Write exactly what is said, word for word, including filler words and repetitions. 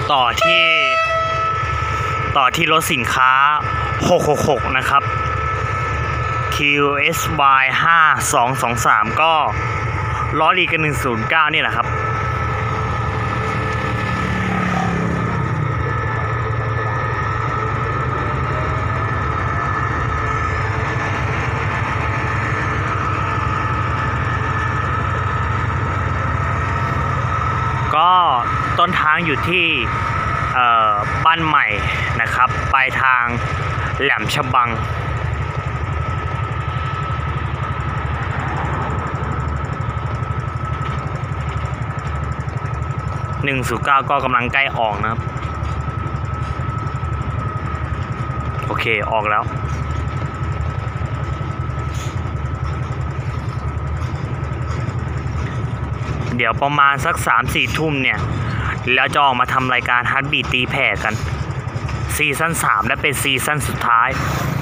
ต่อที่ต่อที่รถสินค้าหกหกหกนะครับ คิว เอส วาย ห้า สอง สอง สาม ก็ล้อลีกันหนึ่งศูนย์เก้านี่แหละครับก็ต้นทางอยู่ที่บ้านใหม่นะครับปลายทางแหลมฉบังหนึ่งศูนย์เก้าก็กำลังใกล้ออกนะครับโอเคออกแล้วเดี๋ยวประมาณสัก สามสี่ ทุ่มเนี่ยแล้วจะออกมาทำรายการฮาร์ทบีทตีแผ่กันซีซั่นสามและเป็นซีซั่นสุดท้าย